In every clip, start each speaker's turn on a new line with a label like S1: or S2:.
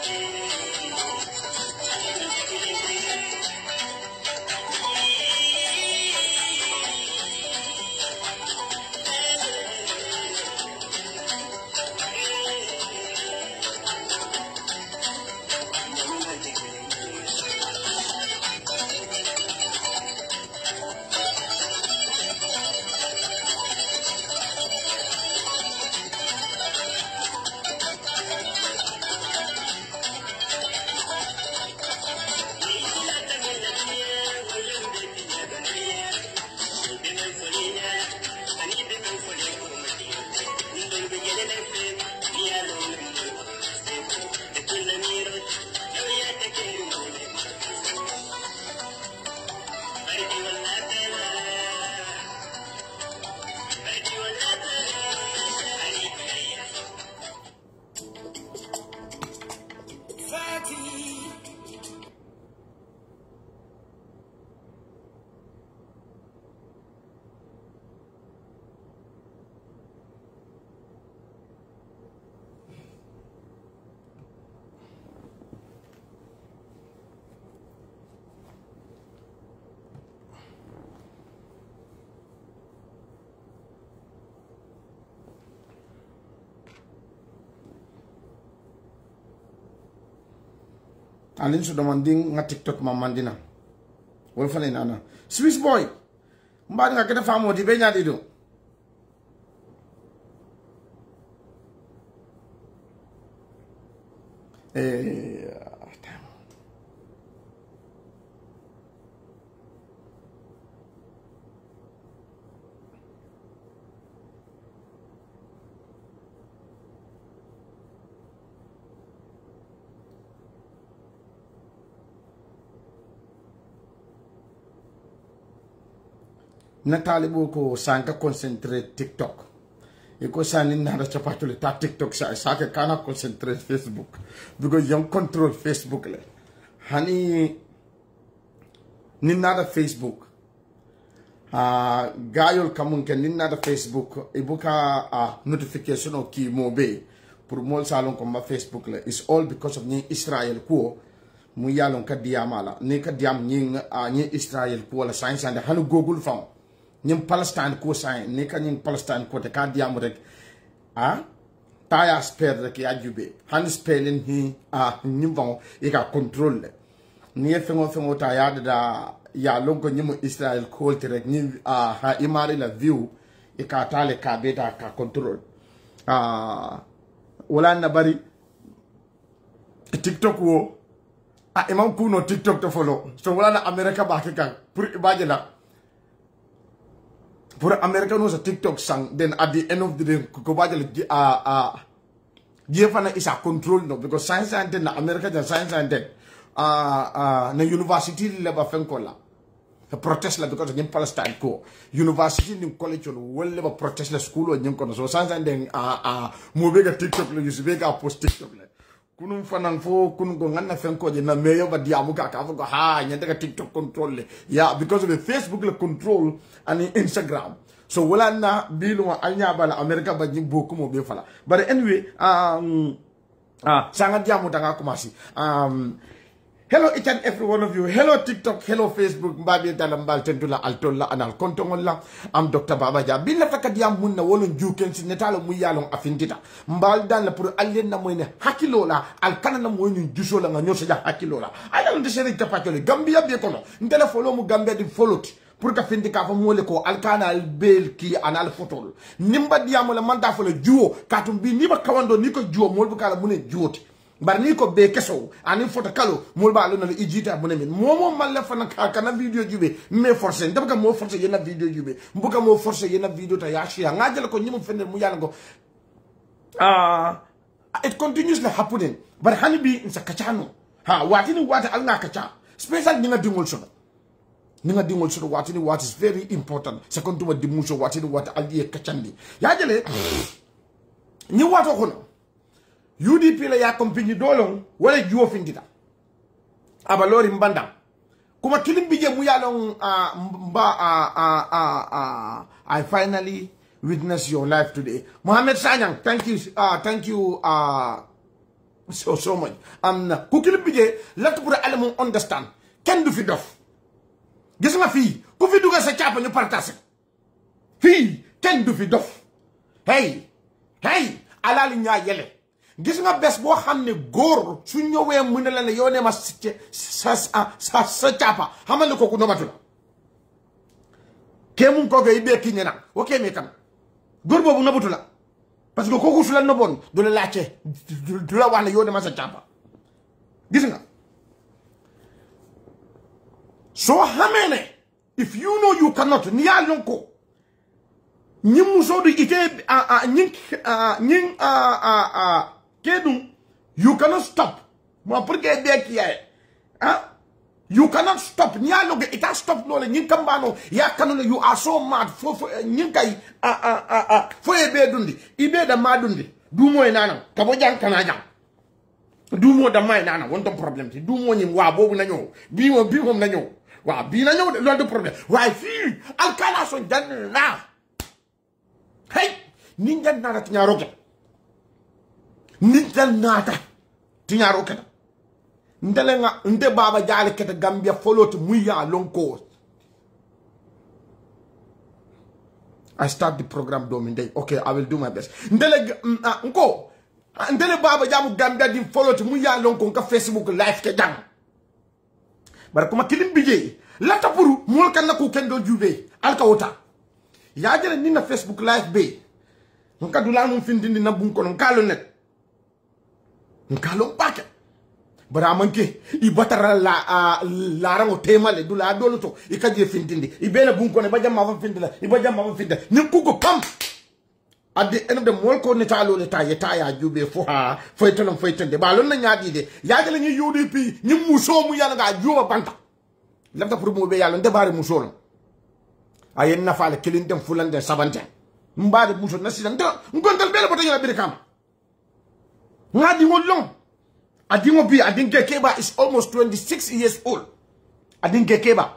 S1: Alin sudah manding nga TikTok mamandina. Wala fa nana. Swiss boy. Mbadi nga kita famo di benya dido. Natali ko sanka concentrate TikTok. Iko sanin na chapatuli ta TikTok sa ke kana concentrate Facebook because young control Facebook le. Hani ninada Facebook. Gayol kamun ken ninada Facebook ibuka notification o ki mobe pour mol salon ko ma Facebook le. It's all because of ni Israel ko mu yalon ka diamala ni ka diam ni Israel ko la science and hanu Google fam. Nyim Palestine ko sign ne ka nyim Palestine ko te ka diam rek taya spare rek ya jube han spelling hi nyim vong e ka control le ni fengo ta ya da ya longo nyim Israel ko te rek ni ha imari la view e ka tale ka beta ka control wala na bari TikTok wo imam kuno TikTok to follow so wala na America ba ke kan pour ibaje la pour America knows a TikTok sang, then at the end of the day, Kukobajal Jefana is a control no because science and na America and science and na university level fenkola. A protest la because again Palestine ko. University in college well level protest la school or young so science and then mobega TikTok la use bega post TikTok la. Kunum fanang fo kun go ngana fenko je na meyo ba diamu ka ka go nyanda ka TikTok control le. Yeah, because of the Facebook la control and Instagram. So wala na bilu wa anya bala America ba jing boku mo be fala. But anyway, sanga diamu tanga kumasi. Hello each and every one of you. Hello TikTok, hello Facebook. Mbabi talambal tentula altola anal kontongola. I'm Dr. Baba Jah. Bin la fakadiam munna wolon juken si netalo mu yalong afindita. Mbal dan la pour alien na moyne hakilola alkana na moyne jusola nga nyosa ja hakilola. Ala ndesere tapatole Gambia be kono. Ndela follow mu Gambia di follow pour ka findi ka fa mole ko alkana al bel ki anal fotol. Nimba diamo la manda fo le juo katum bi ni ba kawando ni ko juo mol bu kala mune juoti. Bar ni ko be keso ani foto kalo mulba lo na ijita mo nemin momo malle fana kana video jube me forcer ndabka mo forcer yena video jube mbuka mo forcer yena video ta yashi ngajal ko nyimu fende mu yalla go it continuously happening but hani bi in sakachano watini wata alna kacha special ninga dingol so watini what is very important second to dimuso watini wata aldi kachandi yajale ni wato kono UDP la ya kompinyi dolong wala juo findita abalori mbanda kuma kilimbije mu yalong I finally witnessed your life today. Mohammed Sanyang, thank you so much amna ku clip bi je lat pour ale mo understand ken du fi dof gis nga fi ku fi dugal sa ciapa ñu partager fi ken du fi dof hey alal ñaa yele gis nga bes bo xamne góor su ñëwee mu ne la ne yow ne ma sa ciapa xamal ko ku nobatu la kemu ko gay be ki ñena okay me kan góor bobu nobatu la parce que koku su la nobon du la laccé du la wax ne yow ne ma sa ciapa gis nga so hamene if you know you cannot ni ya lonko ñim muso du ite kedum you cannot stop mo pour que be ki ay you cannot stop ni ya loge ita stop no le ñin kambano ya kanu you are so mad fo ñin kay fo e be dundi ibe da ma dundi du moy nanam ka bo jang kana jang du mo da may nanam won ton problème ti du mo ñim wa bobu na ñew bi mom na ñew wa bi na ñew lo do problème way fi alkala so janna hey ninja nata tiñaro ke ninja nata tiñaro ke ndele nga nde baba jaale ke Gambia foloti muya lonko I start the program dominate okay I will do my best ndele ndele baba jamu Gambia di foloti muya lonko ka Facebook live ke jang bar kuma kilim bije lata puru mol kan na ko kendo jube alka wota ya jere ni na Facebook live be nka dula mun findindi na bun kono kalo net nkalo pake bara manke I batara la rango temale dula doluto I kaje findindi I bena bun kono ba jamma fa findila I ba jamma fa findila ni kuko pam at the end of the mol ko ne talo le taye taya jube fo ha faytolon faytende ba lon na nyaadi de ya jere ni UDP ni muso mu yana ga juba banta lafta pour mo be yalla ndebare musolo ayen nafale kilin dem fulande sabante mbade muso nasidan de ngontal bele boto yala biri kam ngadi ngolong adingo bi adinge keba is almost 26 years old adinge keba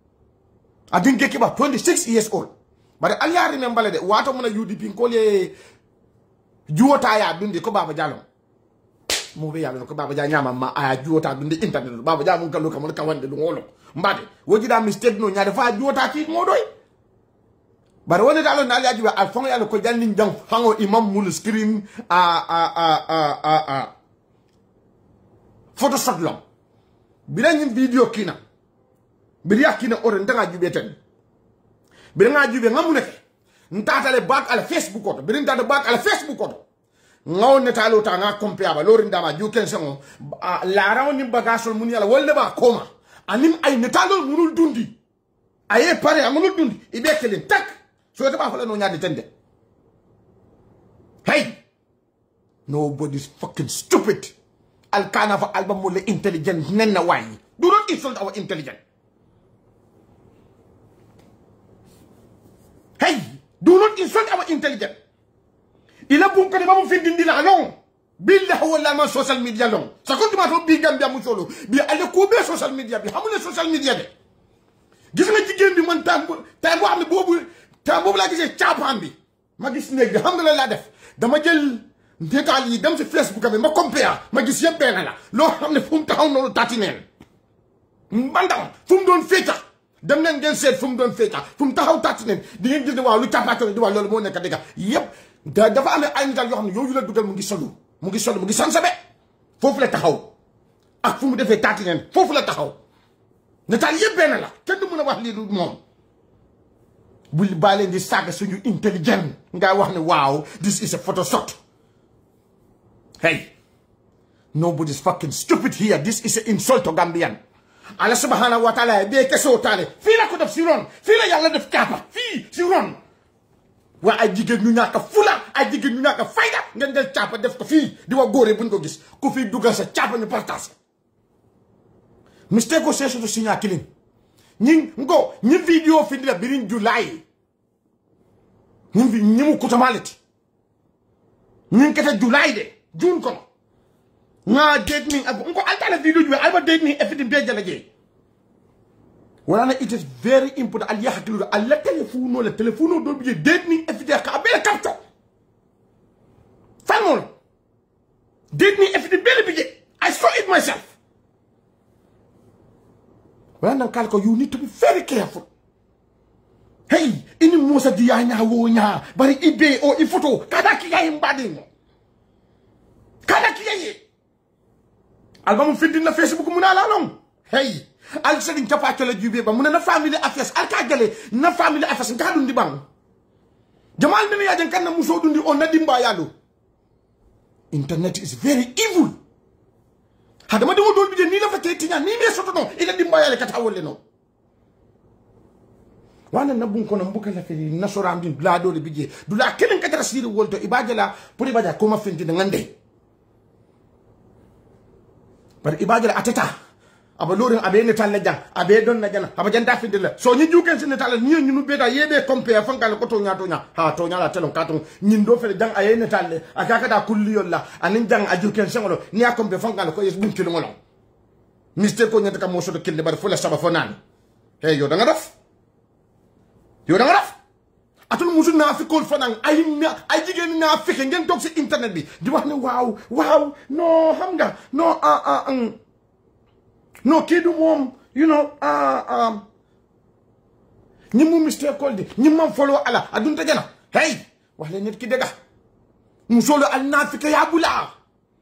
S1: 26 years old but aliya remember de wato mona UDP ko le juwota ya dundi ko baba jallo mo be yalla ko baba ja nyama ma aya juwota dundi internet baba ja mun kallo kam ka wande du ngolo mbade wojida mistake no nyaade fa juwota ci mo doy bar woni dalo na alaaji wa alfon yalla ko janni jang hango imam mul screen photo shot lom bila ñim video kina bi yakina ore ndanga jube ten bi nga jube ngamu nek ntatale back ala Facebook ko bi ndata back ala Facebook ko ngaw netalo ta nga compare ba lori ndama juken sango la raw ni bagasol mun yalla wolde ba koma anim ay netalo munul dundi aye pare amunul dundi ibe kelen tak so ita ba fala no nyaade tende hey nobody's fucking stupid alkana fa album mo le intelligent nenna way do not insult our intelligent hey do not insult our intelligent ila bun ko de ba mo findindi la non billahi wala ma social media long sa ko duma to bi Gambia mu solo bi ale ko be social media bi xamul social media de gis nga jigéen bi man tam bo xam ne bobu la gisee caapaan bi ma gis néeg bi xam nga la def dama jël ndétaal yi dem ci Facebook bi ma compare ma gis yëpp benn la loo xam ne fu mu taxaw noonu tatineen mbandam fu mu doon féeta dem leen ngeen seet fu mu doon féeta fu mu taxaw tatineen di ngeen gis ne waaw lu càppaatoo di waaw loolu moo nekk dëgg yëpp dafa am ay ngal yoo xam ne yooyu la dugal mu ngi sansabe foofu la taxaw ak fu mu defee tatineen foofu la taxaw nataal yëpp benn la kenn du mën a wax lii du moom bul balé di saga suñu intelligent nga wax ne wow this is a photoshop hey nobody's fucking stupid here this is an insult to Gambian Allah subhanahu wa ta'ala be kesso tale fi la ko def ci ron fi la yalla def kapa fi ci ron wa ay jigeen ñu ñaka fula ay jigeen ñu ñaka fayda ngeen del capa def ko fi di wa góore buñ ko gis ku fi dugal sa capa ñu partage mistake ko sesu do signa kilin ñi video fi la birin July ñi mu kutamaliti ñi kete July de June kono nga date ni ko altala video ju alba date ni effet be jala je wala it is very important al yahkilu al telefono do bi date ni effet ka be capto famol date ni effet be myself. When Kalko, you need to be very careful. Hey, ini Musa dia nya wonya, bari ibe o ifoto, kada kiya imbading. Kada kiya ye. Album findin na Facebook muna lalong. Hey, al seding capaccio la jube ba muna na family affairs, al kagale na family affairs ngadu ndi bang. Jamal mena ya kan na muso dundi on na dimba yalo. Internet is very evil. Hadama de dol bi ni la fa tinya ni me soto no ila dimba yale kata wolle no. Wana nabun kono mbuka la feli nasora amdin blado le bije dula kelen katara siri wolto ibajala puri baja koma finti ngande par ibajala ateta aba lorin abe ne tan lajja abe don na jana aba janta finti la so nyi juken sin tan ni ñu beta yebe compare fankal ko to nya ha to nya la telon katon nyin do fele jang aye ne tan le akaka da kulli yolla anin jang ajuken sengolo ni akombe fankal ko yes bun kilo ngolo mistake ko nyata ka mo so do kinde bar fula saba fonan hey yo da nga def yo da nga def atul musul na fi kol fanan ay jigen na fi ngeen tok ci internet bi di wax ne waaw no xam nga no no kidu mom you know ñi mu mistake kol di ñi mam follow ala adunta jana hey wax le nit ki dega musolo al nafika ya bula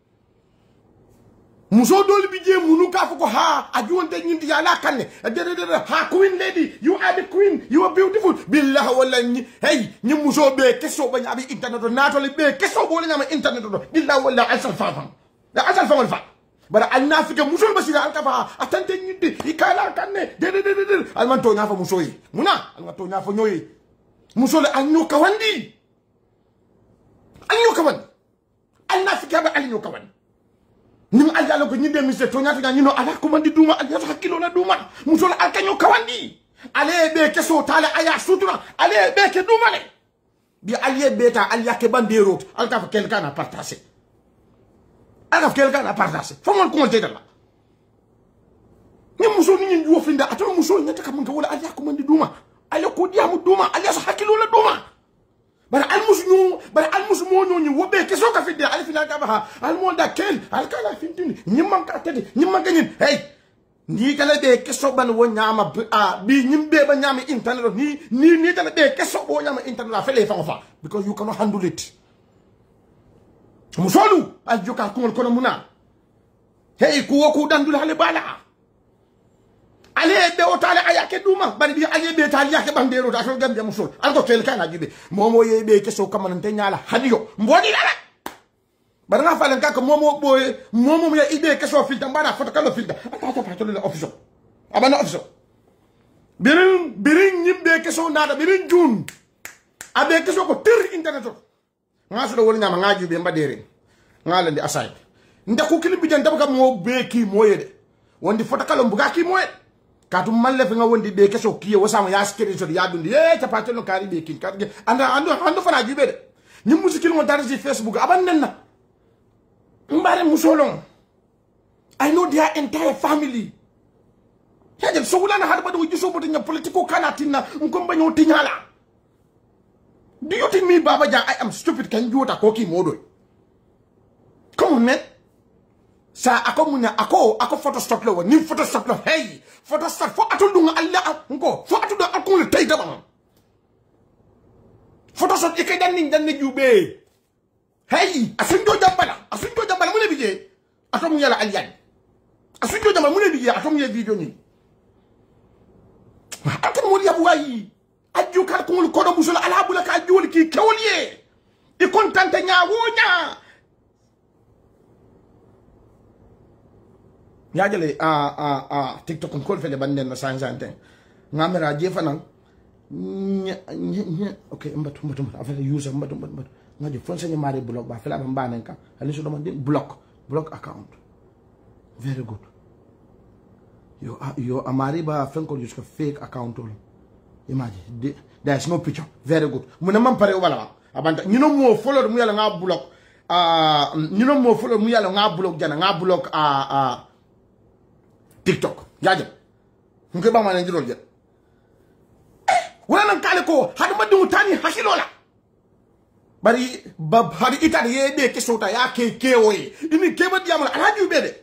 S1: muso dol bi je munu ka fuko ha ajuwonte ñindi ya la kanne de ha queen lady you are the queen you are beautiful billahi wala ñi hey ñi muso be kesso ba ñabi internet do nato le be kesso bo la ñama internet do billahi wala asal fafam da asal fafam fa bara al nafika muso basira al kafa atante ñindi ikala kanne de al man to ñafa muso yi muna al man to ñafa ñoyi muso le al ñoka wandi al ñoka wandi al nafika ba al ñoka wandi nim aljalo ko nyinde mise to nyata nyino ala ko mandi duma al yata hakilo na duma musol al kanyo kawandi ale be keso tale aya sutura ale be ke duma le bi aliye beta al yake bandero al ka fa quelqu'un a partagé al ka quelqu'un a partagé fo mon ko te dala ni musol ni ndu wofinda atolo musol nyata kam nga wala al yako mandi duma ale ko diamu duma al yata hakilo la duma bara almus mo ñoo wobe ke so ka fi de al final ka ba al mo da kel al kala fintini ñimman ka tede ñimman ka ñin hey ni kala de ke so ban wo ñama bi ñimbe ba ñama internet ni kala de ke so bo ñama internet la fele fa because you cannot handle it musolu al joka ko kono muna hey ku wo ku dandul hale bala ale be o tale ayake duma bari bi ale be tale yake bandero da so gambe musul alko tel kana jibe momo yebe ke so kamanante nyala hadiyo mbodi dala bar nga falen ka ko momo boye momo ya ibe ke so filta mbara foto kala filta ata pa to le office abana office birin nyimbe ke so nada birin jun abe ke so ko ter internet nga so do wol nyama nga jibe mbadere nga landi asay ndaku kili bi janda ba mo be ki moyede wondi foto kala mbuga ki moyede katu malle fe nga wondi be keso kiye wasama ya skere so ya dundi tapato no kari be kin katu ando fana jibe de ni musikil mo dar ci Facebook abannen na mbare musolon I know their entire family yajel so wulana hada badu jiso boto nya politiko kanatina ngom banyo tinyala do you think me Baba Jah I am stupid kan jota ko ki modo come on man sa ako munya ako photostop lo ni photostop lo hey photostop fo atundu nga alla ngo fo atundu akon le tay daba photostop e dan ni jube hey asunjo jambala mu ne bije atom yala alyan asunjo jambala mu ne bije atom ye video ni akon mo yabu wayi aju kal ko ko do musul ala bula ka jul ki kewliye e kontante nya wonya yajale TikTok on kol fele banden na sanjante ngamera jefa nan okay mbatu afela user mbatu ngaje fonse ni mari block ba fela ba banen ka ali so do man block account very good yo amari ba fenko use fake account all imagine there is no picture very good muna man pare wala abanta you know mo follow mu yala nga block you know mo follow mu yala nga block jana nga block TikTok jaje ngi ba ma ne ndiro je wala nan kale ko hadu madu tani hakilola bari bab hadi itari yebe ke sota ya ke kewoy ini keba diamala alhaji bede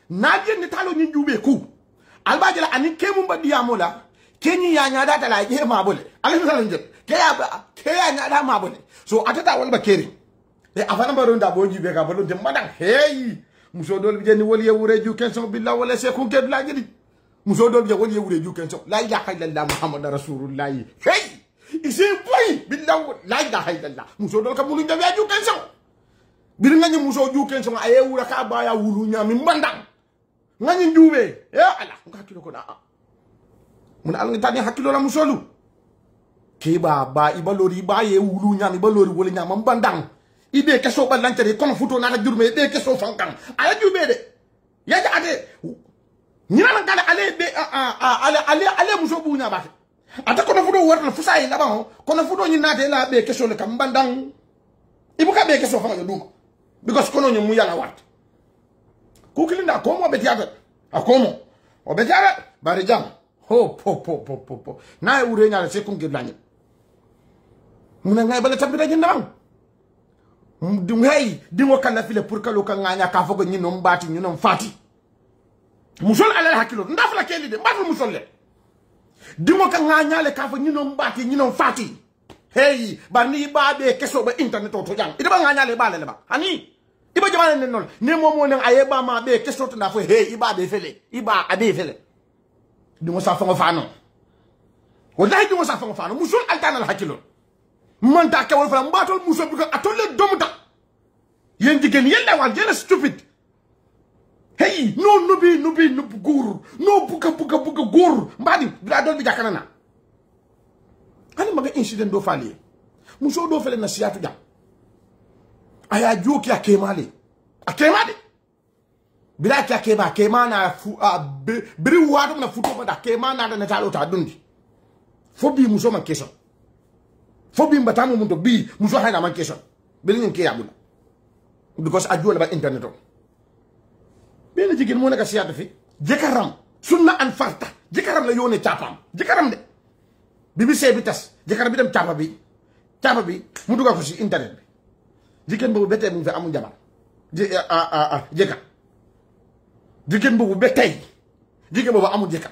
S1: naje ni talo ni jube ku albaje la ani kemu badiya mola kenyi ya nya data la ke ma bole ala salan je ke ya nya da ma bole so atata wal bakeri e afana baro nda bo jube ka bolo de madan hey muso dol bi jeni wol ye wure ju kenso billah wala se kun ke la gidi muso dol bi wol ye wure ju kenso la ilaha illallah muhammad rasulullah hey isi boy billah la ilaha illallah muso dol ka mulu nda ju kenso bir nga ni muso ju kenso aye wura ka ba ya wulu nyami mbandang nga ni jube ya ala nga kilo ko na mun al nga tani hakilo la musolu ke ba ibalori ba ye wulu nyami ibalori wala nyama mbandang ibe keso balantere kono futo na jurme be keso fankan ala jube de ya jaade nyina na kala ale be ale muso bunya ba ata kono futo warna fusay la ba kono futo nyina de la be keso le kam bandang ibuka be keso fanga duma because kono nyu yala wat kukilinda komo be tiata akomo obetiara bari jam ho po na ure nya se kun giblani muna ngai bala tabita jindam dum hey dingo kala file pour kalo kan nganya ka fogo nyino mbati nyino fati musol ala hakilo ndafla keli de mbatu musol le dingo kan nganya le ka fogo nyino mbati nyino fati hey bani babe keso ba internet to jang ida ba nganya le bale le ba ani iba jamana nen non ne momo nen ayeba ma be keso to na fo hey iba be fele iba abe fele dingo sa fongo fano wallahi dingo sa fongo fano musol altana hakilo man ta kewol fala mbatol muso bi ko atole domuta yen jigen yella wal jena stupid hey no nubi gur no buka gur mbadi bila dol bi jakana na ani maga incident do fali muso do fele na siyatu jam aya joki akemale bila ki akema na fu biri wadu na futo bada akema na talo ta dundi fobi muso man keso fobi mbatamu mundo bi muso haina man keso belin ke yabula because ajola ba internet o bele jigen mo naka siyata fi jekaram sunna an farta jekaram la yone chapam jekaram de bibi sebitas jekar bi dem chapa bi mu dugal ko ci internet bi jigen bobu betay mu fi amu jabar jeka jigen bobu betay jigen bobu amu jeka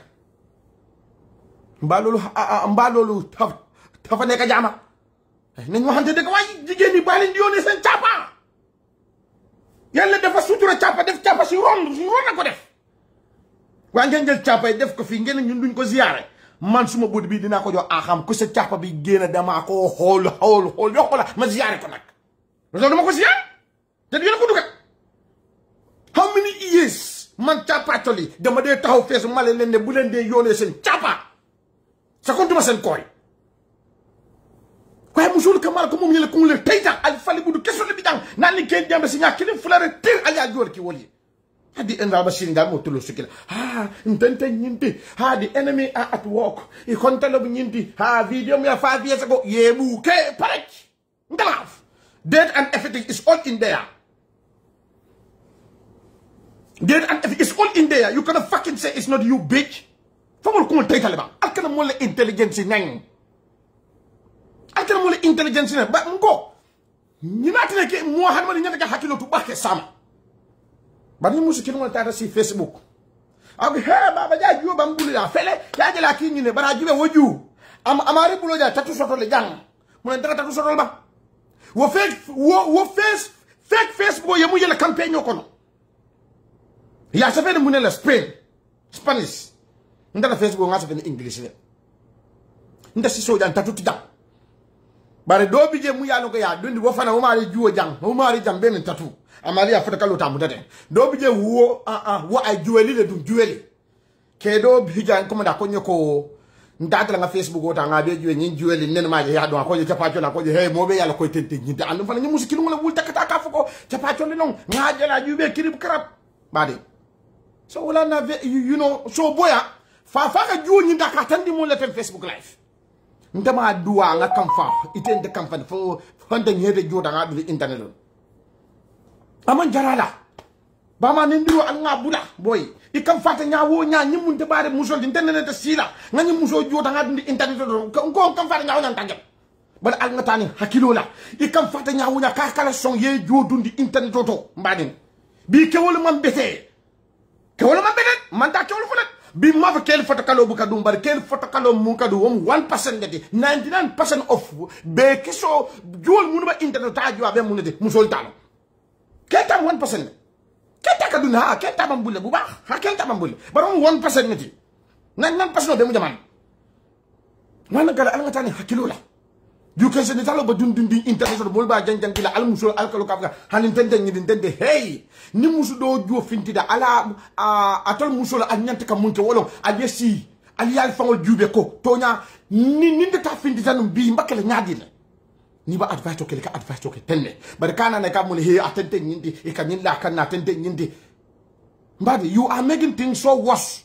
S1: mbalolu tafa neka jama nañ waxante dëgg way jigéen ñi bàyyi leen di yónnee seen càppa yàlla dafa sutura càppa def càppa si ron na ko def waaye ngeen jël càppa yi def ko fii ngeen ñun duñ ko ziyaare man suma budi bi dinaa ko jox axam ku sa càppa bi génn damaa ko xool yokku la ma ziyaare ko nag loolu dama ko ziyaare te yéen ko dugal how many years man càppaatoli dama dee taxaw fees ma leen ne bu leen dee yónnee seen càppa sa kontuma seen kooy waaye musul kamal ko mom ñele ko le tayta al fali budu kesso le bidang nan ni ken jambe si ñak lim fulare tir al ya jor ki woli hadi enda ba sin dal mo tulo sukila ntente ñinti the enemy are at work e kontalo bi ñinti video mi 5 years ago ye bu ke parek ngalaf date and everything is all in there you cannot fucking say it's not you bitch famol ko tayta le ba al kana mo le intelligence nang akana mo le intelligence ne ba ngo nyinatine ke mo hanma ni nyata hakilo tu bakke sama ba ni musu kinu tata si Facebook ak he baba ja ju bam bulu ya fele ya jela ki ni ne bara jube woju amari bulo ja tatu soto le jang mo ne tatu soto ba wo fake Facebook yamu yele campagne ko no ya sa fene mu ne la Spanish ndala Facebook nga sa fene English ne nda si so jan tatu ti jang bare do bije mu yalo ko ya dundi wo fana wo mari juwo jang wo mari jang ben tatu amali afata kalo tamu dade do bije wo wo ay juweli le dum juweli ke do bije ko mada ko nyoko ndadala nga Facebook o ta nga be juwe nyin juweli nen ma ya do ko je tapacho la ko je hey mo be yalla ko tente nyi da fana nyi musikil mo la wul takata ka fuko tapacho le non nga jela juwe kirib krap bade so wala na you know so boya fa ka juwo nyi da ka tandi mo le Facebook live ndama duwa nga kamfa itende kamfani fo honde nyede joda nga dul internet aman jarala bama nindiru an nga bula boy ikam fata nyawo nya nyimunde bare musol internet ta sila nga nyimuso joda nga dul internet ko kam fata nyawo nan tangel bal al nga tani hakilo la ikam fata nyawo nya ka kala son ye jodundi internet to mbadin bi kewol man bete ke wala ma bedet man ta ke wala folet bi ma fa kel fotokalo bu kadu mbar kel fotokalo mu kadu wom 1% ngati 99% of be kiso jol munu ba internet ta jwa be munu de musol talo keta 1% keta kadu na keta bambule bu baax ha keta bambule barom 1% ngati 99% be mu jaman wana gala al ngata ni hakilo la you can say talo ba dun internet do bol ba janjang bila al musol al kalo ka hanin tende ni tende hey ni musu do jo fintida ala atol musol al nyante ka munte wolo al yesi al yal fangol jube ko tonya ni ta fintida no bi mbakale nyaadi la ni ba advice to ke ka advice to ke tenne bar kana na ka mun he atente nyindi e ka nyilla kan na tente nyindi mbadi you are making things so worse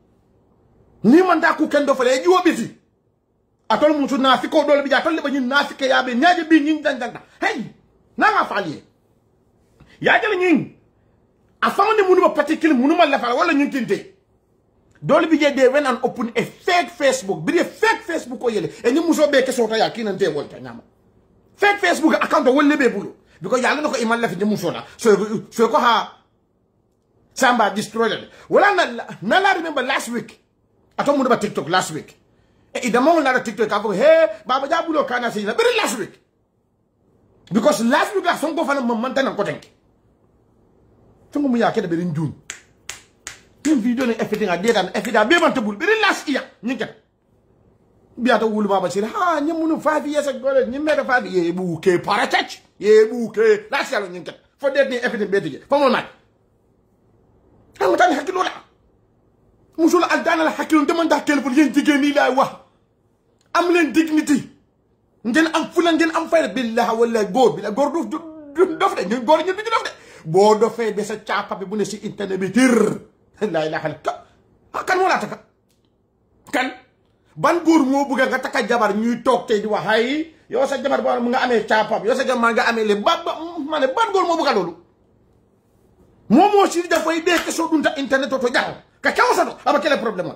S1: ni man da ku kendo fele jiwo biti atol musu nafiko dole bi atol le ba nyin nafike yabe nyaaje bi nyin dang hey na nga faaliye ya jale nyin afamande munu ba particular munu ma lafal wala nyin tinte dole bi je de when and open a fake Facebook bi de fake Facebook ko yele e ni muso be ke sota ya kinante wolta nyama fake Facebook account wolle be bulu because yalla nako imal lafi de muso la so ko ha samba destroyed wala na la remember last week atom munu ba TikTok last week e damo la TikTok ka ko he baba jabulo kana sina very last week because last week la son ko fana man tan ko tenki tungu mu yakede be njun tin video ne everything a data everything be man tabul very last year nyinket biata wulu baba sila ha nyamunu 5 years ago ni meta 5 ye bu ke paratach ye bu ke last year nyinket for that ni everything be dige fa mo mat am tan hakilo la musul aldana la hakilo de man da kel pour yeen jigeen ni lay wax am len dignity ngeen am fulan ngeen am fayda billahi wallahi góor bi la góor du dof de góor ñu du dof de bo do fay be sa ciapa bi bu ne ci internet bi tir la ilaha illallah kan wala taka kan ban góor mo bëgg nga taka jabar ñuy tok tay di wax hay yow sa jabar bo nga amé ciapa yow sa jabar nga amé le mané ban góor mo bëgg lolu momo ci da fay be ke so dunta internet to jaw ka kaw sa do aba kele problème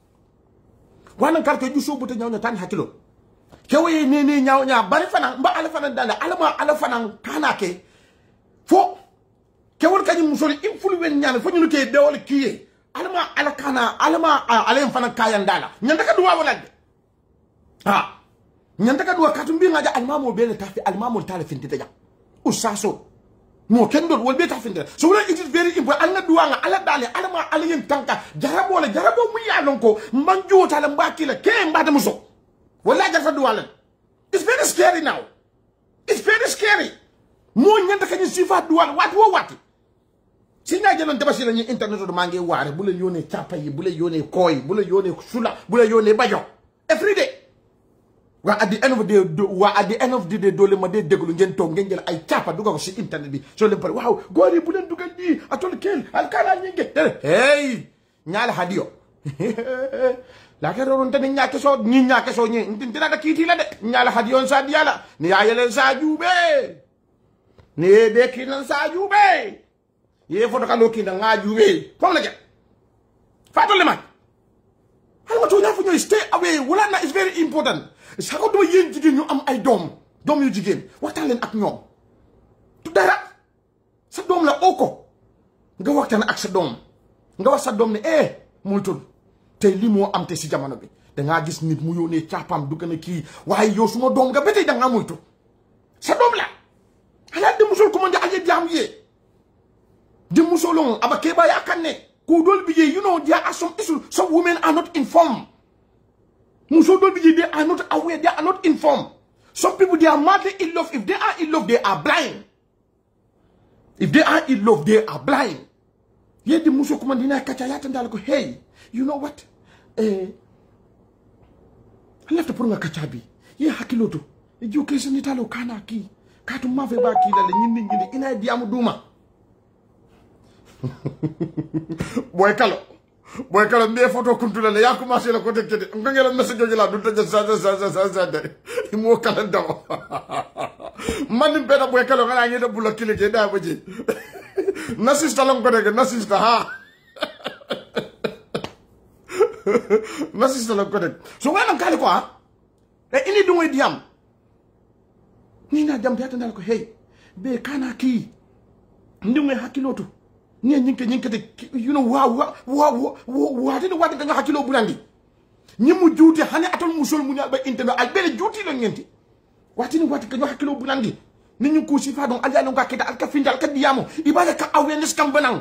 S1: wana carte ju so bu te ñaw na tan hakilo kewe ni ñaw ñaa bari fana mba ala fana dala ala fana kana ke fo kewol kañum musol influwen ñame fo ñu ke dewol kiye ala kana ala fana kayan dala ñanda ka duwa wala de ha ñanda ka duwa katum bi ngaja almamo be le tafi almamo tala fintita ja usaso mo kendo wol be tafi ndira so wala it is very important ala duwa nga ala dale ala yen tanka jarabo mu ya lon ko manjo tala mbaki la ke mbada muso wala jafa duwalen it's very scary now it's very scary mo ñanta kañu sifa duwal wat si nga jëlon tabasi la ñi internet do mangé waré bu la yone ciapa yi bu la yone koy bu la yone sula bu la yone bajo every day wa at the end of the day dole ma de deglu ngeen tok ngeen jël ay ciapa du ko ci internet bi so le par waaw gori bu len dugal ni atol kel al kala ñi ngé hey ñaala hadiyo la ke ron tan ñaake so ñi ñaake so ñi ndina da kiti la de ñala hadiyon sa diala ni ayelen sa jube ni be kinan sa jube ye foto kalo kinda nga jube fam la ke fatole ma halma to ñafu ñoy stay away wala na is very important sa ko do yeen jigeen ñu am ay dom yu jigeen waxtaan leen ak ñoom tu dara sa dom la oko nga waxtaan ak sa dom nga wax sa dom ne moy tul tay li mo am te ci jamono bi da nga gis nit mu yone ciapam du gëna ki waye yow suma dom nga betay da nga moytu sa dom la ala de musul ko mande aje diam ye de musolon aba ke ba yakane ko dol bi you know there are some issues some women are not informed muso dol bi they are not aware they are not informed some people they are madly in love if they are in love they are blind ye de muso ko mande na kacha yata dal ko hey you know what left pour nga kacha bi ye hakiloto e ju kesi ni talo kana ki katu mafe ba ki dal ñindi ina diamu duma boy kalo mbe photo kuntula le ya commencé la ko tekte nga ngela message joji la du tejje sa de mo kala daw man be da boy kalo nga ngi da bulo kilike da baji nasista lang ko de nasista ha nasista lang ko de so wala kali ko e ini du ngoy diam ni na jam biata ndal ko hey be kana ki ndi ngoy hakiloto ñinke de you know wa de wadi nga hakilo bulandi ñimu juuti hani atol musul mu ñal ba internet al bele juuti lo ñenti wati nga hakilo bulandi ni ñu ko si fa don al nga keda al ka findal ka diyamo ibada ka awareness kam banang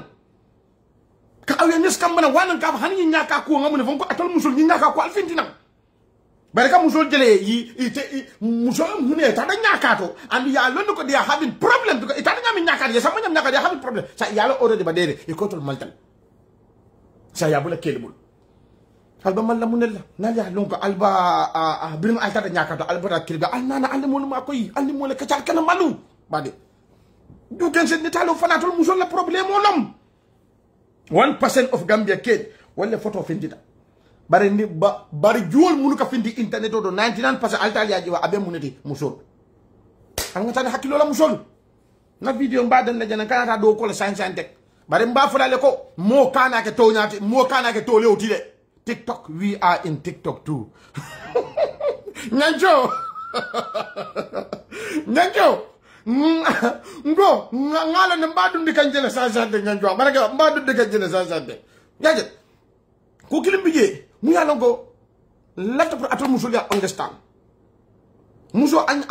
S1: wanan ka hani ñaka ko ngamu ne fon ko atol musul ñaka ko al fintina bare ka musul jele musul mu ne ta da ñaka to and ya lon ko dia having problem because ita da ñami ñaka ya sama ñam ñaka dia having problem sa ya lo already ba dede e ko tol maltal sa ya bula kelbul alba malla munella na ya lon ko alba birim alta da ñaka to alba da kelba al nana al mo ma koy al mo le ka cal kana malu bade du ken sen ni talo fanatol musul la problem o lom 1% of Gambia kid wala photo findita bare ni bari juol munu ka findi internet do 99% altal ya jiwa abe muneti musol anga tan hakilo la musol na video mbadan la jana kana do ko la santek bare mba fulale ko mo kana ke to nyati mo kana ke to lewti de TikTok we are in TikTok too nyanjo ngo ngala ne mbadu ndikanjele santek nyanjo baraka mbadu ndikanjele santek yaje ko kilim bije mu yalla go latta pour atul musul ya understand muso an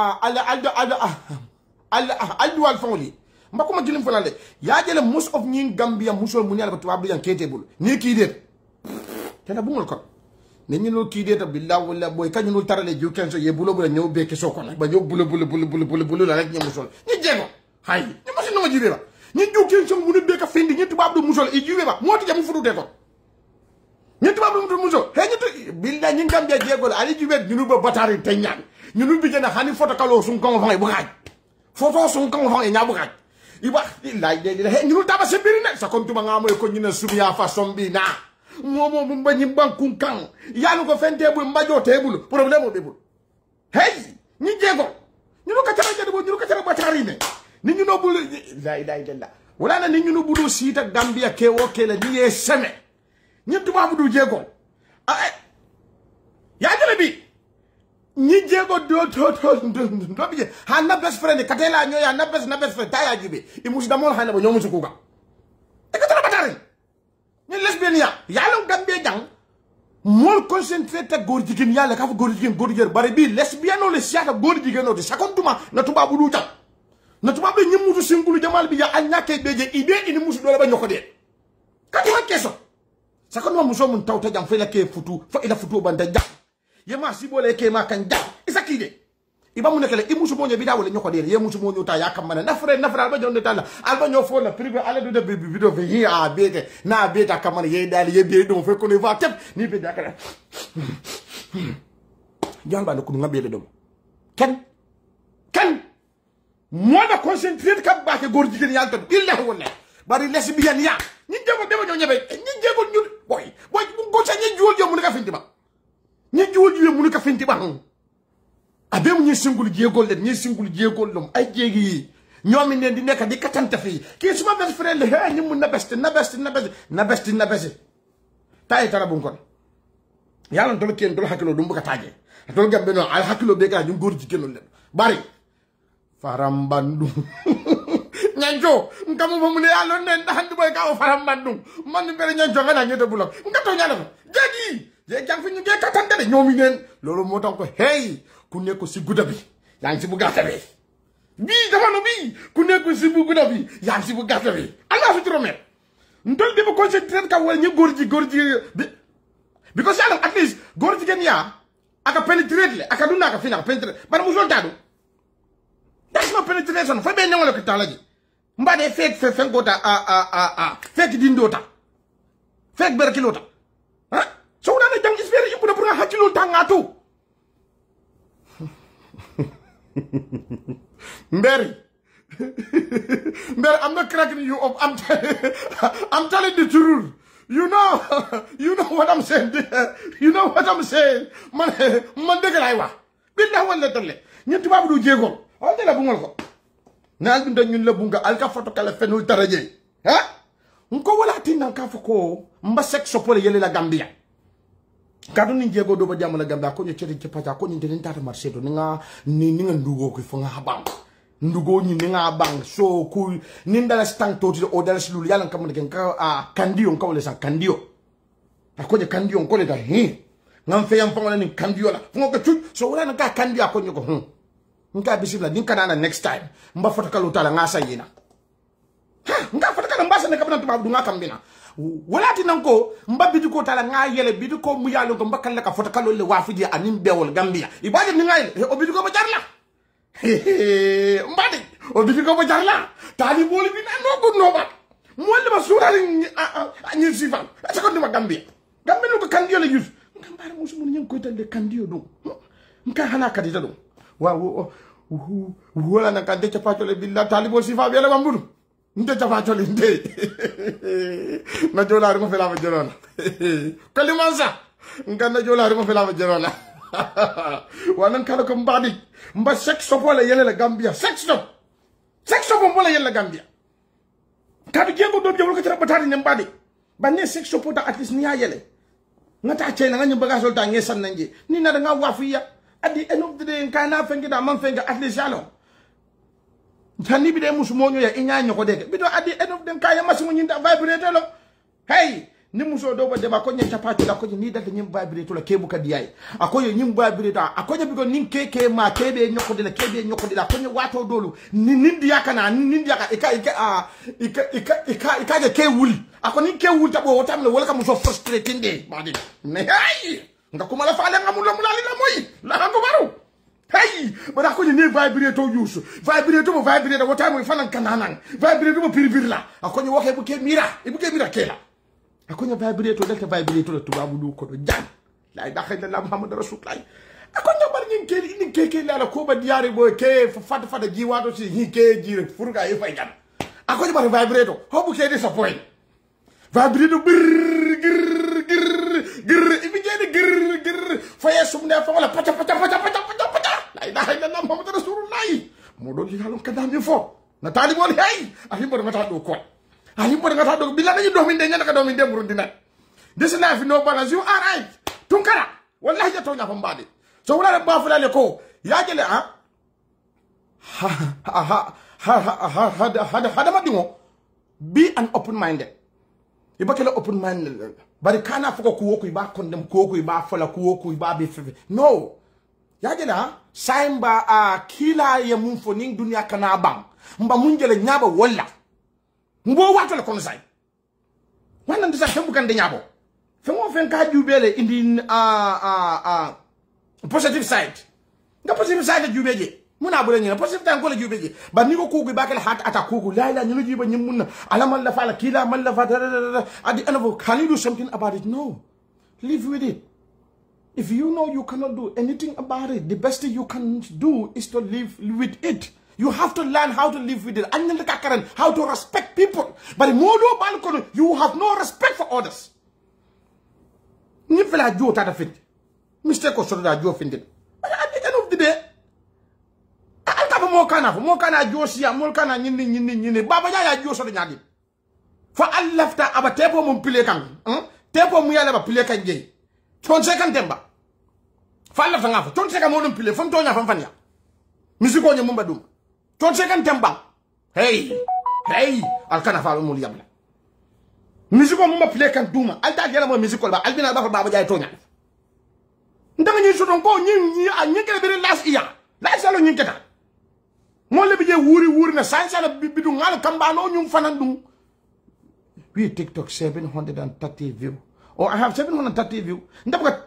S1: al dual fawli mbako ma gilim falale ya jele most of ñi Gambia musul mu yalla ko tuba bi yan ketebul ni ki det tena bungol ko ne ñu no ki det billahi wala boy kañu no tarale ju kenso ye bulo bulo ñew be ke soko ba ñew bulo la rek ñi musul ñi jégo hay ñi ma ci no jibe ba ñi ju kenso mu ne be ka fendi ñi tuba du musul e jibe ba moti jam fudu de ko ñetti ba mu muso he ñetti billahi ñi Gambia jéegol ali jubet ñu ba batari te ñaan ñu nu bi jena hani photo kalo sun ko fa bu xaj photo sun ko fa ñaa bu xaj iba billahi de he ñu taba se birine sa kon tuma nga moy ko ñu na subiya fa sombi na momo mu bañi bankun kan yalu ko fente bu mbajo tebul problème be bul hey ñi jéegol ñu ko tara jade bo ñu ko tara batari ne ni ñu no bul la ilaha illallah wala na ni ñu no bulu sita Gambia ke wo ke la ni e seme ñi tubabu du jéego yaa jële bi ñi jéego do bi ha na best friend katela ñoo ya na best friend taya jibe i musi damol xana ba ñoo musu kuga e ka tara batari ñi lesbian ya lo Gambie jang mol concentré ta góor jigéen yàlla ka fa góor jigéen bari bi lesbian o le siata góor jigéen o di sakontuma na tubabu du jang na tubabu ñi musu singulu jamal bi ya a ñaké beje ide ini musu do la ba ñoko de ka tuwa keso sakono muso mun tawta jam fa la ke futu fa ila futu banda jam ye ma si bole ke ma kan jam isakide iba mun nekale i musu moño bi da wala ñoko de ye musu moño ta yakam mana nafre alba jonde tala alba ño fo la privé ala do de video fe hi a bete na beta kamana ye dal ye be do fe ko ne va tep ni be dakala jamba no ko ngabe do ken mo da concentrate ka ba ke gor jigéen yalta billahi wala bari lesbian ya ñi jéego dama ñoo ñebe ñi jéego ñu boy bu ko sa ñi juul mu ka finti ba ñi juul mu ka finti ba abem ñi singul jéegol len ñi singul jéegol lum ay jéegi ñoomi ne di nekk di katante fi ki suma best friend le ha ñi mu na best tay tara bu kon yalla ndol ken dol hakilo dum bu ka taaje dol gambe no al hakilo be ka ñu góor jigéen len bari farambandu ñanjo ngamu mo ne yalla ne handu boy ka o farambandu man bere ñanjo ngana ñeto bulok ngato ñala ko jegi je jang fi ñu ge katante de ñoomi neen lolu mo tax ko hey ku nekk ci guda bi yang ci bu gatta bi bi dafa no bi ku nekk ci bu guda bi yang ci bu gatta bi ala fi tromet ndol di bu concentrer ka wala ñu góor ji because yalla at least góor ji gen ya aka penetrate le aka duna ka fina penetrate ban mu soldadu that's not penetration fa be ñewal ko talaji mbade fek gota fek dindota fek berkilota ha so na jang is very important pour hakilo tangatu Mberi I'm not cracking you up. I'm telling the truth. You know what I'm saying. You know what I'm saying. Man dëgg laay wax. Billahi wala tolle. Ñun tubaab du jéego. Wa de la bungal ko. Naal bi ñun la bunga alka foto kala fenul taraje. Ha? Nko wala tinna ka foko mba sek sopole yele la Gambia. Kadu ni jéego do ba jamm la Gambia ko ñu ci pata ko ñu den tata marché do nga ndugo ko fo nga habam. ndugo ni nga bang so ku nindala stang to o dala silul yalan kam ne ka kandio ko le san kandio akoje kandio ko le da ngam fe yam fangola ni kandio la ngo ko tu so wala na ka kandio ko nyoko nka bisibla din kana next time mba foto kala utala nga sayina ha nga foto kala mbasa ne kabana to babu nga kambina wala ti nanko mba bidu ko tala nga yele bidu ko mu yalo ko mbakal la ka foto kala le wafiji anim bewol gambia ibade ni nga yele o bidu ko ba jarla mbade o bidu ko ba jarla tali boli bi na no ko no ba mo le ba sura ni sifa ta ko ni ma gambia gambia ko kandio le yus ngambara musu mun nyang ko tande kandio do nka hana kadita do wa wala na kande chapachole billah talibo sifa bela bamburu nte chapachole nte na jola mo fela majorona kalimansa ngana jola mo fela majorona wanan kala ko mbadi mba sexo pole yele la gambia sexo pole yele la gambia kadu jego do jewul ko tara batari ne mbadi banne sexo pota at least ni yele ngata chela ngani baga solta ngesan nanje ni na nga wafiya at the end of the day kana fengi da man fengi at least yalo tani bi de musumonyo ya inya nyoko deke bido at the end of the kaya masimu nyinda vibrator lo hey ni muso do ba de ba ko nya chapati da ko ni da nyim vibrator lo kebu kadiyai akoyo nyim vibrator akoyo bigo nin keke ma kebe nyoko de la kebe nyoko de la ko wato dolu ni nindi yakana nindi yaka ika de ke wul akoni ke wul tabo wotam le wala ka muso frustrating de ba de ne hey nga kuma la faale nga mula la moy la nga baru hey bara ko ni vibrator use vibrator mo vibrator wota mo fanan kananan vibrator mo piripir la akoni woke bu ke mira kela akoni vibrator delta vibrator to babu du ko do jam la ilaha illallah muhammad rasulullah akoni bar ni ke la ko ba diare boy ke fata jiwato si hi ke jire furga e fay kan akoni bar vibrator ho bu ke disappoint vibrator gir ibi jeni gir faye sumne fa wala pata la ilaha illallah muhammad rasulullah modo li halon kadami fo na tali bol hay ali bor ngata do ko ali bor ngata do bilana ni do min de nyana ka do min de burundina this life no balance you are right tunkara wallahi ya to nya fa mbade so wala ba fula le ko ya jele hada madingo be an open minded ibakela open minded bari kana fuko kuwoku iba kondem kuwoku iba fola kuwoku iba be fefe no yajela saimba kila ya mumfo ning dunia kana bang mba munjele nyaba wala mbo wato le konsai wana ndisa fembu kan de nyabo femo fen ka jubele indi positive side nga positive side jubeje muna bule nyina positive tan ko la jubeje ba ni ko kugu bakal hat ata kugu la ila nyulu jiba nyimuna ala man la fala kila man la fata at the end of can you do something about it? No, live with it. If you know you cannot do anything about it, the best thing you can do is to live with it. You have to learn how to live with it and how to respect people. But modo balkono, you have no respect for others. Ni fela jo tata fit mistake ko soda jo findin. But at the end of the day mo kana josia mo kana nyini baba ya joso de nyadi fa allafta aba tepo mo pile kan tepo mu yala ba pile kan je ton se kan temba fa allafta ngafa ton se kan mo dum pile fam to nya fam fanya misiko nya mumba dum ton se kan temba hey alkana fa mo yamla misiko mumba pile kan duma alta gela mo misiko ba albina ba baba ja to nya ndanga nyi so don ko nyi kele bere las lo nyi keta mo le bije wuri na sansa la bidu ngal kambano nyum fanandum we TikTok 730 view or I have 730 view ndabga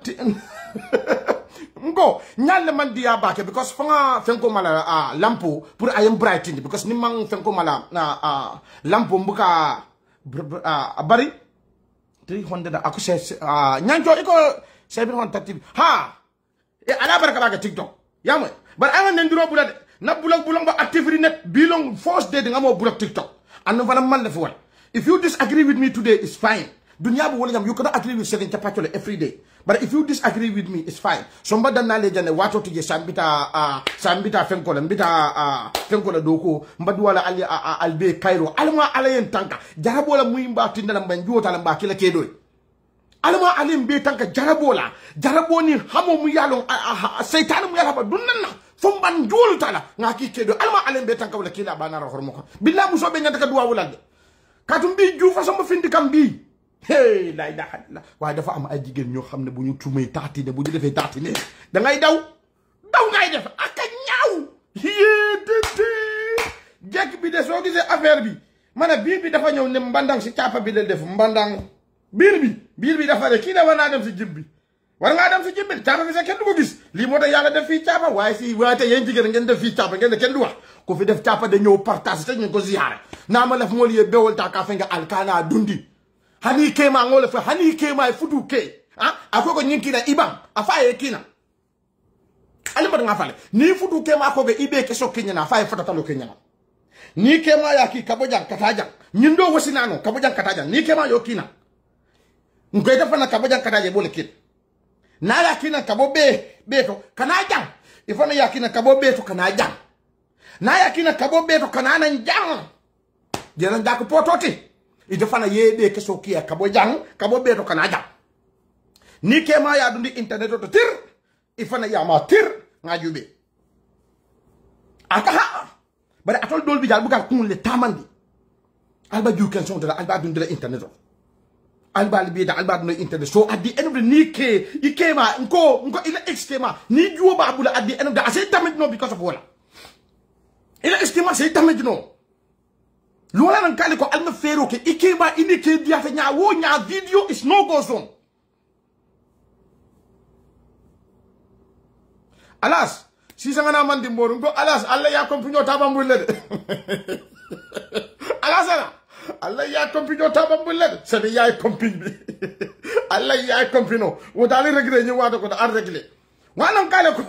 S1: ngo nyal man dia baake because fanga fenko mala lampo pour I am brighten because ni mang fenko mala lampo mbuka bari 300 akuse nyanjo iko 730 ha e ala baraka baake TikTok yamwe but I want ndiro bulade na bulak ba activity net bilong force day ngamo bulak TikTok and no man le fi if you disagree with me today it's fine dunya bu wala you cannot agree with certain chapatole every day but if you disagree with me it's fine somebody na le jane wato to je sambita fenkola mbita fenkola doko mbadu wala ali albe Cairo alma alayen tanka jarabo la muimba tindala mbanjuo tala mbakila kedoy alma alim be tanka jarabola jaraboni hamo mu yalo seytan mu yala ba dunna fo ban jolu tala ngaki kedo alma alim be tanka wala kila bana ra hormo ko billahi muso be nyanta ka duwa wulal katum bi ju fa sama findi kam bi hey la ilaha illa wa dafa am ay jigen ñoo xamne bu ñu tumay taati de bu ñu defé taati ne da ngay daw ngay def ak ñaaw yéetete jekk bi de soo gisee affaire bi mané biir bi dafa ñew ne mbandang ci ciapa bi la def mbandang biir bi dafa ne kii da war naa dem si jib bi war ngaa dem si jib bi caapa bi sax kenn du ko gis lii moo tax yàlla def fii caapa waaye si waaye te yéen jigéen ngeen def fii caapa ngeen ne kenn du wax ku fi def caapa da ñëw partage te ñu ko ziyaare naa ma lef moo liye bewol ta ka fe nga alkana dundi hani kema ngole fe hani kema fudu ke akoko nyinkina ibam afaye kina ali mba nga fale ni fudu kema ko be ibe ke so kenya na afaye fata talo kenya ni kema ya ki kabojang kataja nyindo wosinano kabojang kataja ni kema yo kina ngoy dafa na kabojang kataja bole kit na ya kina kabo beto kanajang ifana ya kina kabo beto kanajang na ya kina kabo beto kanana njang jena ndako pototi ite fana yebe ke sokia kabo jang kabo beto kanajang ni kema ya dundi internet to tir ifana ya ma tir ngajube akaha bare atol dol bi jal bugal kun le tamandi alba juken son de alba dundi la internet to alba bi da alba dundi internet so at the end of the ni ke ikema nko ila extrema ni juo ba bula at the end of the ase damage no because of wala ila extrema say damage no lola nan kale ko alma fero ke ikema ini ke dia fa nya wo nya video is no go zone alas si sanga na man di mboru ko alas alla ya kompinyo tabambulle de alas ala alla ya kompinyo tabambulle de c'est ya kompinyo alla ya kompino wo dali regre ni wado ko da ar regle wanam kale ko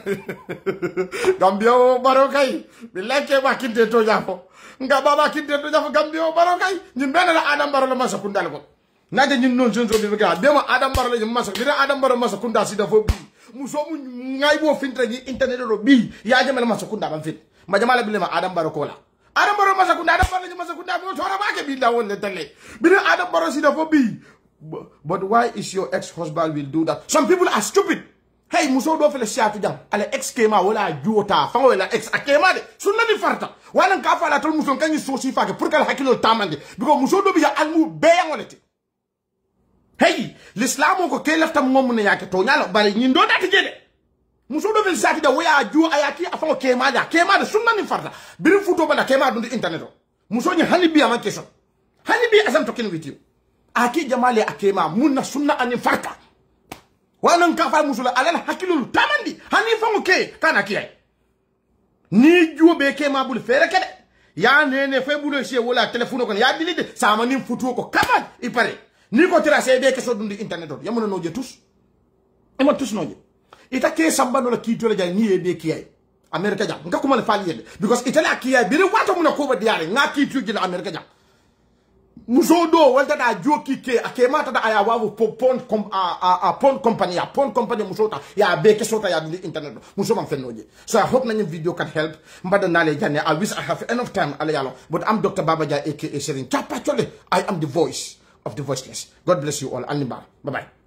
S1: gambio barokay billahi ba kinte to jafo nga baba kinte to jafo gambio barokay ñin ben la adam baro la masa kundal ko nade ñin non jonjo bi ga bema adam baro la masa dira adam baro masa kunda si da fo bi muso mu ngay bo fintra gi internet do bi ya jamel masa kunda ban fit ma jamala bi ma adam baro ko la adam baro masa kunda adam baro masa kunda mo tora ba ke bi la won le tele bi adam baro si da fo bi but why is your ex-husband will do that? Some people are stupid. Hey, muso do fele siatu jang ale ex kema wala juota fa wala ex akema de sunna ni farta wana ka fa la tol muso kan ni so si fa ke pour kala hakilo tamande because muso do bi ya almu be yangolete. Hey, l'islam ko ke lafta ngom ne yake to nyalo bari nyi do dati jede muso do fele siatu da waya ju ayaki afa kema de sunna ni farta birim futo bala kema do internet muso ni hani bi ama keso hani bi asam talking with you aki jamale akema munna sunna ani farta wanan ka fa musula alal hakilul tamandi hani fango ke kana kiyai ni jobe ke ma bul fere kede ya nene fe bulo she wala telephone ko ya dilide sama nim futu ko kama i pare ni ko tracé be ke so dundi internet do yamono noje tous e ma tous noje ita ke sambano la kito la jani e be kiyai america jam ngaka kuma le fali yede because itala kiyai bi wato mun ko ba diare nga kito gila america jam muso do walta da joki ke akema ta da aya wawu pon company muso ta ya be ke sota ya di internet muso man fennoje so I hope na video can help mbada nale janne I wish I have enough time ala yalo but I'm Dr. Baba Jah aka Serigne Chapa Chole I am the voice of the voiceless. God bless you all. Bye bye.